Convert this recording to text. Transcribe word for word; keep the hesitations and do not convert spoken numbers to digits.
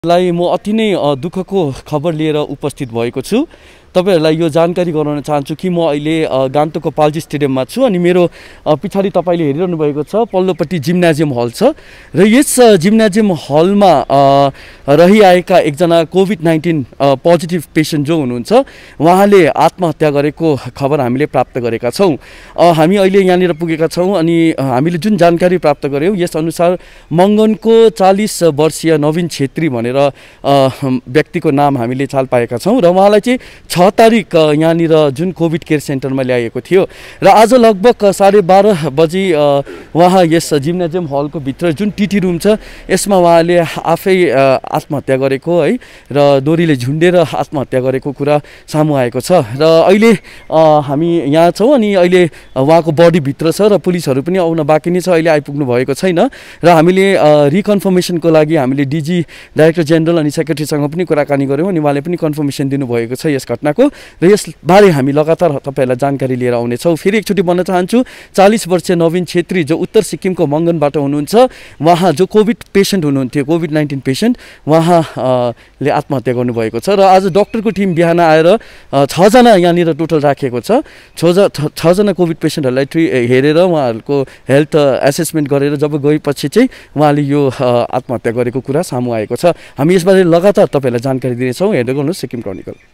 लाई म अति नै दुःखको खबर लिएर उपस्थित भएको छु। तपाईहरुलाई यो जानकारी गराउन चाहन्छु कि म अहिले गान्तोकको पाल्जी स्टेडियममा छु अनि मेरो पछाडि तपाईले हेरिरहनु भएको छ पल्लोपट्टि जिम्नाजियम हल छ र यस जिम्नाजियम हलमा रहिआएका एकजना कोभिड नाइन्टीन पोजिटिभ पेशेन्ट जो हुनुहुन्छ उहाँले आत्महत्या गरेको खबर हामीले प्राप्त गरेका छौं। हामी अहिले यहाँनिर पुगेका छौं अनि हामीले जुन जानकारी प्राप्त गर्यौं यस अनुसार मंगनको चालीस वर्षीय नवीन छेत्री भनेर व्यक्तिको नाम हामीले चाल पाएका छौं र उहाँलाई चाहिँ छ तारिक यहाँनिर जुन कोभिड केयर सेन्टरमा ल्याएको थियो र आज लगभग साढे बाह्र बजी उहाँ यस जिम्नाजियम हलको भित्र जुन टिटी रुम छ यसमा उहाँले आफै आत्महत्या गरेको है र दोरीले झुन्डेर आत्महत्या गरेको कुरा सामु आएको छ र अहिले हामी यहाँ छौं अनि अहिले उहाँको बडी भित्र छ र पुलिसहरु पनि आउन बाँकी नै छ, अहिले आइपुग्नु भएको छैन र हामीले रिकन्फर्मेसनको लागि हामीले डिजी डाइरेक्टर जेनरल अनि सेक्रेटरीसँग पनि कुराकानी गर्यौं अनि उहाँले पनि कन्फर्मेसन दिनुभएको छ यस घटनाको र यसबारे हामी लगातार तपाईहरुलाई जानकारी लिएर आउने छौं। फेरि एकचोटी भन्न चाहन्छु चालीस वर्षीय नवीन छेत्री जो उत्तर सिक्किमको मंगनबाट हुनुहुन्छ उहाँ जो कोभिड पेशेन्ट हुनुहुन्थ्यो कोभिड नाइन्टीन पेशेन्ट उहाँले आत्महत्या गर्नुभएको छ र आज डाक्टरको टिम बिहान आएर छ जना यहाँनिर टोटल राखेको छ। छ जना कोभिड पेशेन्टहरुलाई ट्री हेरेर उहाँहरुको हेल्थ एसेसमेन्ट गरेर जब गएपछि चाहिँ उहाँले यो आत्महत्या गरेको कुरा सामु आएको छ। हामी यसबारे लगातार तपाईहरुलाई जानकारी दिनेछौं। हेर्दै गर्नुहोस् सिक्किम क्रोनिकल।